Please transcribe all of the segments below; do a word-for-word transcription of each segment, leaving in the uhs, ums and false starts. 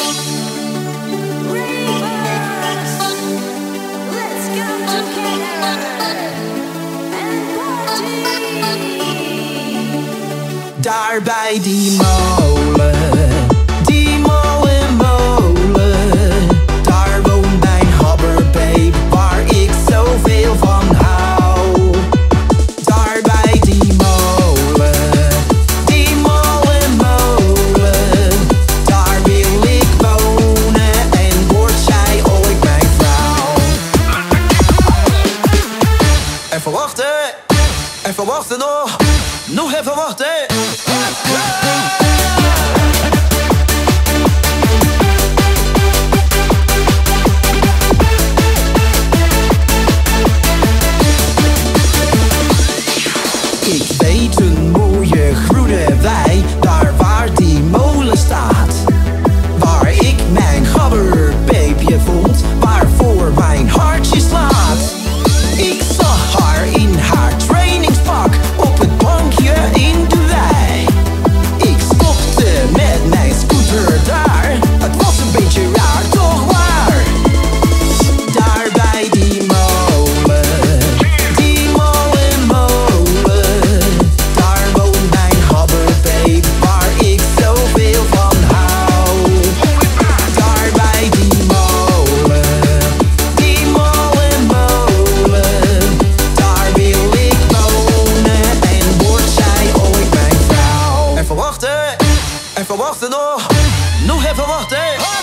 Daar bij die molen, die molen, molen, daar woont mijn habberbabe, waar ik zoveel van hou. Daar bij die molen, die molen, molen, daar wil ik wonen en wordt zij ooit mijn vrouw. Even wachten, even wachten nog, nog even wachten. Ik weet een mooie groene wei, daar waar die molen staat, waar ik mijn gabberbabeje vond, waarvoor mijn hartje slaat. Ik zag haar in haar trainingspak op het bankje in de wei. Ik stopte met mijn scooter daar, het was een beetje raar, toch waar? Daar bij die molen, die molen, molen, daar woont mijn habberbabe, waar ik zoveel van hou. Daar bij die molen, die molen, molen, daar wil ik wonen en wordt zij ooit mijn vrouw. Even wachten, even wachten nog, nog even wachten.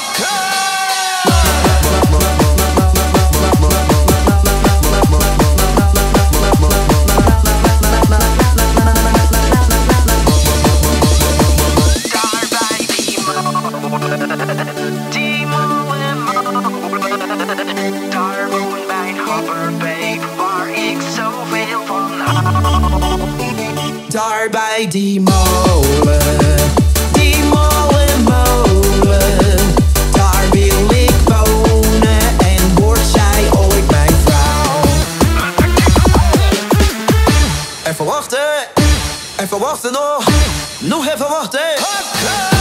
Die molen, daar woont mijn habberbabe, waar ik zoveel van hou. Daar bij die molen, die molen, molen, daar wil ik wonen en wordt zij ooit mijn vrouw. Even wachten, even wachten nog, nog even wachten.